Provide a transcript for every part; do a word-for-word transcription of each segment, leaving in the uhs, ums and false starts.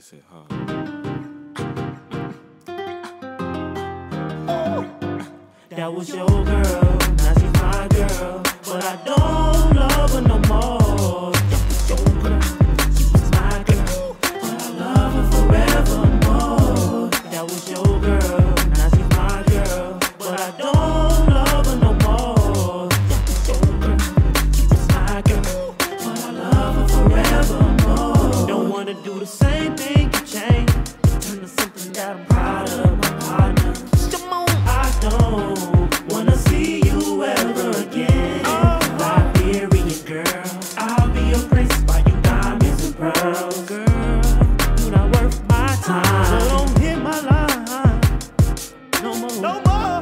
niggas hit hard. That was your girl, now she's my girl, but I don't love her no more. That was your girl, she was my girl, but I love her forevermore. That was your girl, now she's my girl, but I don't love her no more. That was your girl, she was my girl, but I love her forevermore. Don't wanna do the same thing, you change, turn to something that I'm proud of, my partner. I don't wanna see you ever again. Oh, Liberian girl, I'll be your prince, buy you diamonds and pearls. Girl, you're not worth my time, so don't hit my line no more. No more.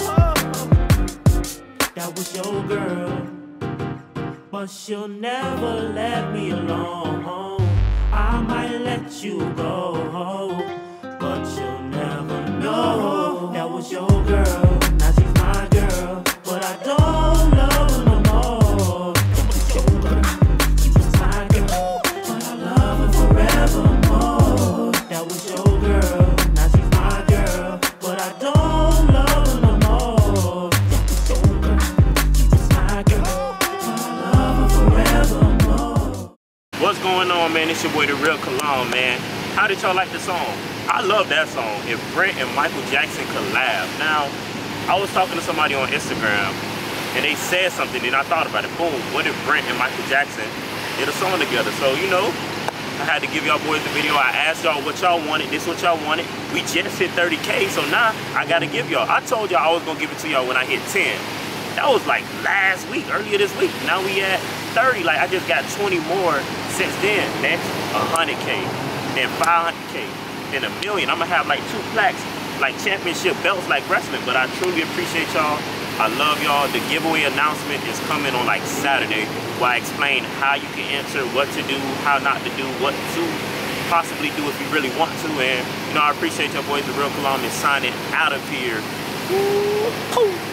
That was your girl, but she'll never let me alone. I might let you go, but you'll never know. That was your girl, now she's my girl, but I don't love her no more. That was your girl, she was my girl, but I love her forevermore. That was your girl, now she's my girl, but I don't love her no more. That was your girl, she was my girl, but I love her forevermore. What's going on, man? It's your boy, The Real Cologne, man. How did y'all like the song? I love that song. If Brent and Michael Jackson collab. Now, I was talking to somebody on Instagram, and they said something, and I thought about it. Boom, what if Brent and Michael Jackson did a song together? So, you know, I had to give y'all boys the video. I asked y'all what y'all wanted. This what y'all wanted. We just hit thirty K, so now I gotta give y'all. I told y'all I was gonna give it to y'all when I hit ten. That was like last week, earlier this week. Now we at thirty. Like, I just got twenty more since then. Next, one hundred K, then five hundred K. In a million. I'm gonna have like two plaques, like championship belts, like wrestling. But I truly appreciate y'all. I love y'all. The giveaway announcement is coming on like Saturday, where I explain how you can enter, what to do, how not to do, what to possibly do if you really want to. And you know, I appreciate y'all boys. The Real Cologne is signing out of here. Ooh, ooh.